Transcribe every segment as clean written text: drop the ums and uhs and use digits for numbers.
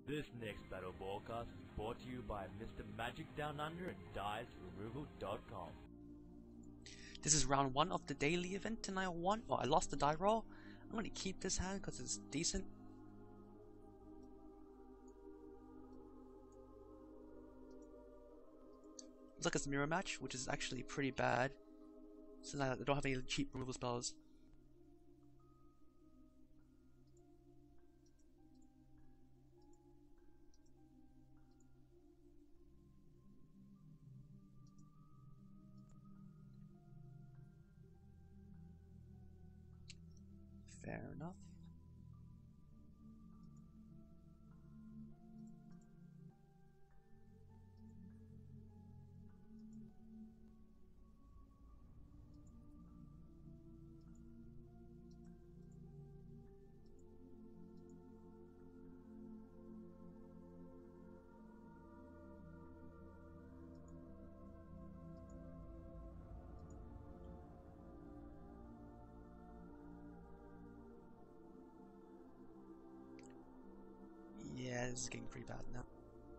This next battle broadcast is brought to you by Mr. Magic Down Under and DiceRemoval.com. This is round 1 of the daily event and I won. Well, I lost the die roll. I'm going to keep this hand because it's decent. Looks like it's a mirror match, which is actually pretty bad since I don't have any cheap removal spells. Fair enough. Yeah, this is getting pretty bad now.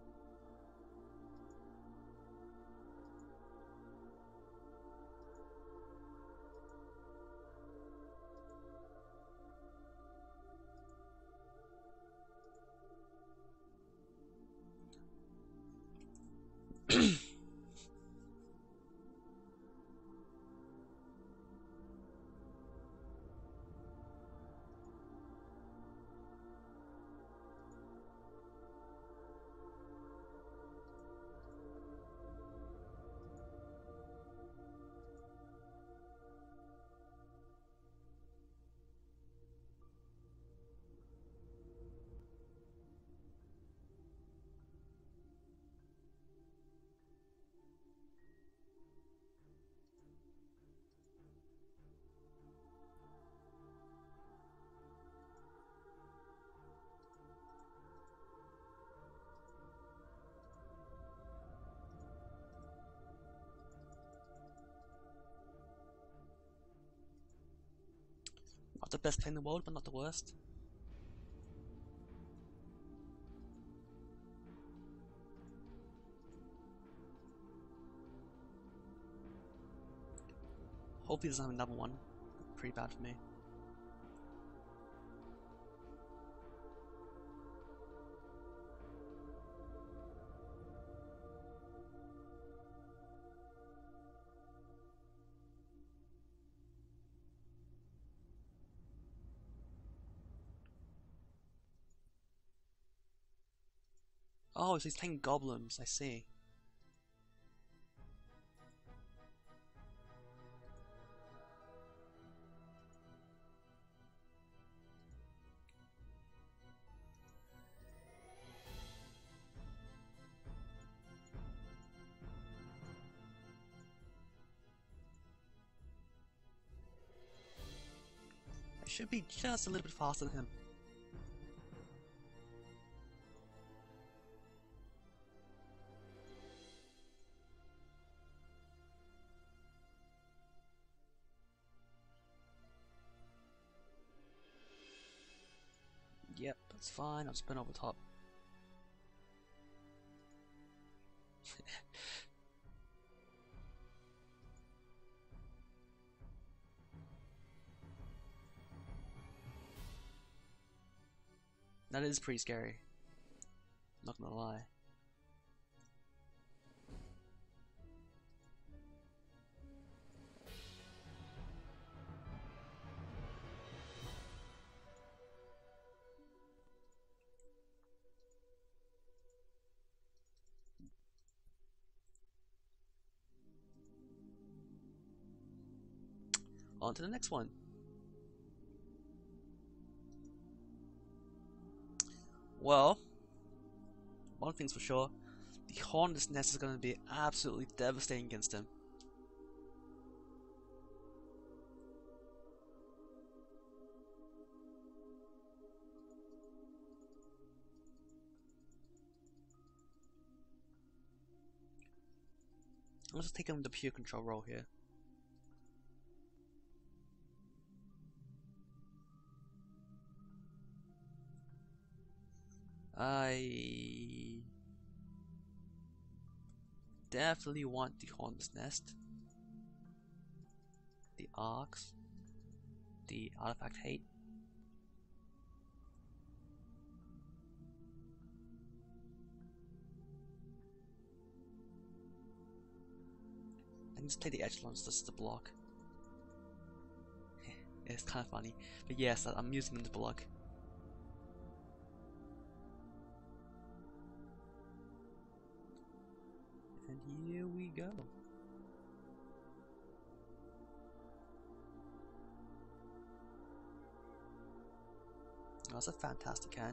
Not the best play in the world, but not the worst. Hopefully he doesn't have another one. Pretty bad for me. Oh, so he's playing goblins, I see. I should be just a little bit faster than him. Yep, that's fine, I'll spin over top. That is pretty scary. Not gonna lie. On to the next one. Well, one thing's for sure, the Hornet's Nest is going to be absolutely devastating against him. I'm just taking the pure control role here. I definitely want the Hornet's Nest, the Arcs, the Artifact Hate. And just play the Echelons just to block. It's kind of funny, but yes, I'm using them to block. And here we go. That's a fantastic hand.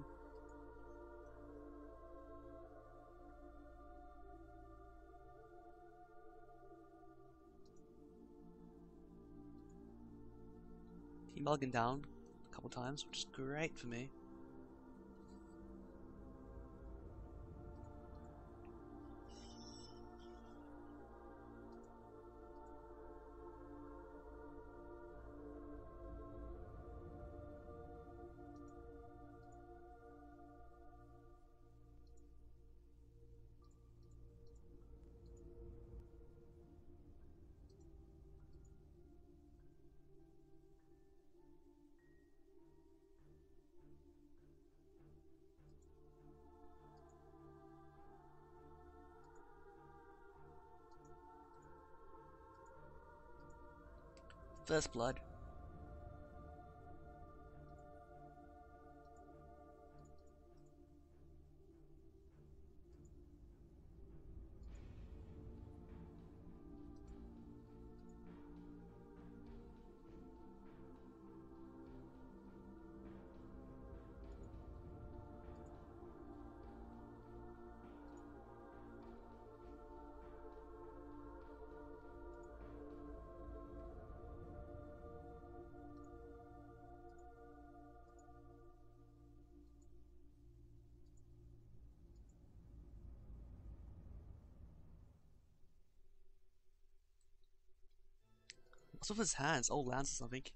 He mulliganed down a couple times, which is great for me. First blood. What's with his hands? Oh, lands or something.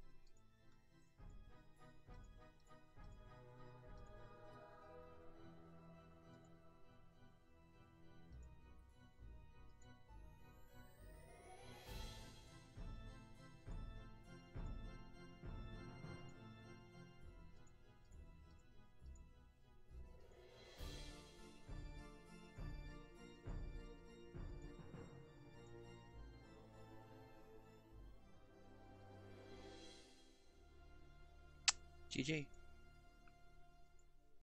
GG.